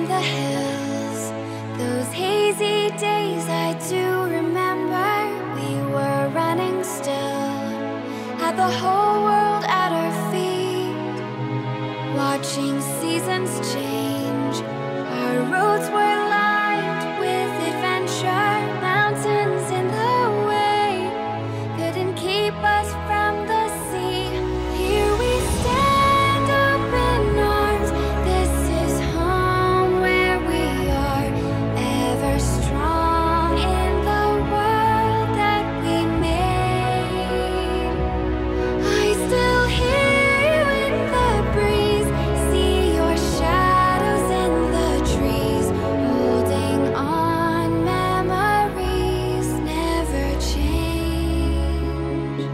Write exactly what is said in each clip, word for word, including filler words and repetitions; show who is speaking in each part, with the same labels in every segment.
Speaker 1: in the hills, those hazy days I do remember. We were running still, had the whole world at our feet, watching seasons change. Our roads were lined with adventure, mountains in the way couldn't keep us from the sea. Here we stand, open arms. This is home where we are, ever strong in the world that we made. I still hear you in the breeze, see your shadows in the trees, holding on. Memories never change.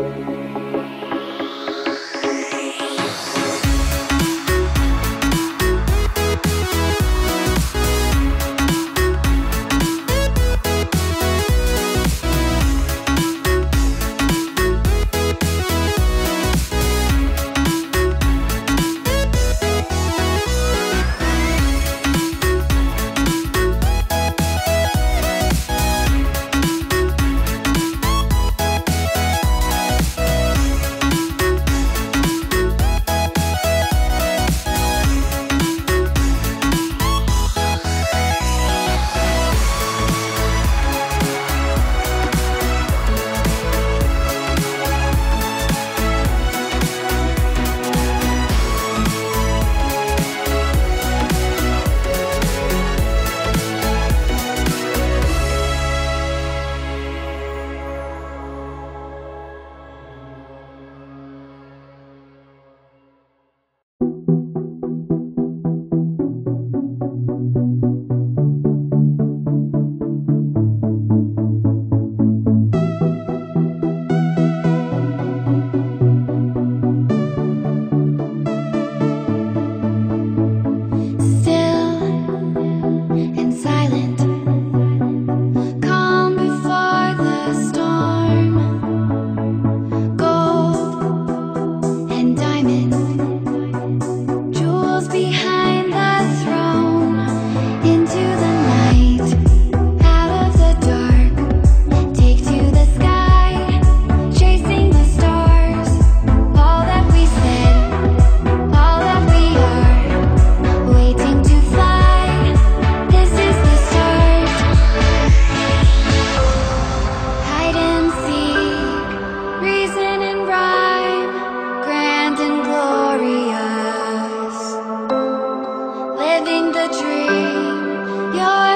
Speaker 1: Still and silent, calm before the storm. Gold and diamond, jewels behind the throne. Into the night, out of the dark, take to the sky, chasing the stars. All that we said, all that we are, waiting to fly. This is the start. Hide and seek, reason and rhyme, grand and glorious. Living the dream, your